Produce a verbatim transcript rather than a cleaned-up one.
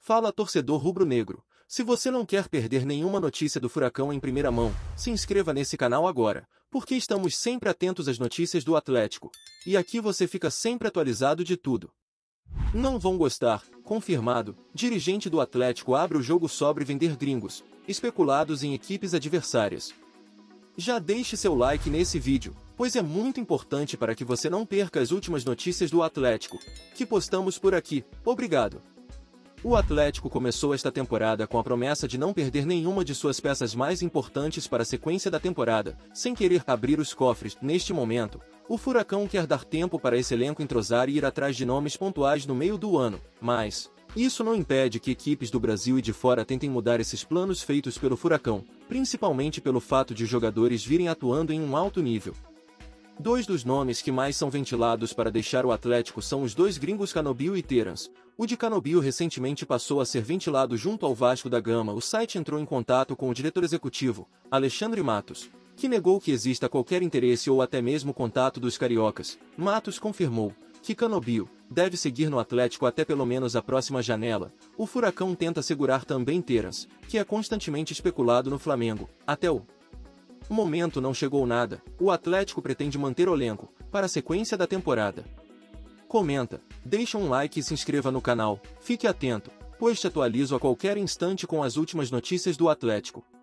Fala, torcedor rubro-negro. Se você não quer perder nenhuma notícia do Furacão em primeira mão, se inscreva nesse canal agora, porque estamos sempre atentos às notícias do Atlético. E aqui você fica sempre atualizado de tudo. Não vão gostar, confirmado, dirigente do Atlético abre o jogo sobre vender gringos, especulados em equipes adversárias. Já deixe seu like nesse vídeo, pois é muito importante para que você não perca as últimas notícias do Atlético, que postamos por aqui. Obrigado. O Atlético começou esta temporada com a promessa de não perder nenhuma de suas peças mais importantes para a sequência da temporada, sem querer abrir os cofres. Neste momento, o Furacão quer dar tempo para esse elenco entrosar e ir atrás de nomes pontuais no meio do ano, mas isso não impede que equipes do Brasil e de fora tentem mudar esses planos feitos pelo Furacão, principalmente pelo fato de jogadores virem atuando em um alto nível. Dois dos nomes que mais são ventilados para deixar o Atlético são os dois gringos Canobbio e Terans. O de Canobbio recentemente passou a ser ventilado junto ao Vasco da Gama. O site entrou em contato com o diretor executivo, Alexandre Matos, que negou que exista qualquer interesse ou até mesmo contato dos cariocas. Matos confirmou que Canobbio deve seguir no Atlético até pelo menos a próxima janela. O Furacão tenta segurar também Terans, que é constantemente especulado no Flamengo. Até o momento não chegou nada. O Atlético pretende manter o elenco para a sequência da temporada. Comenta, deixa um like e se inscreva no canal. Fique atento, pois te atualizo a qualquer instante com as últimas notícias do Atlético.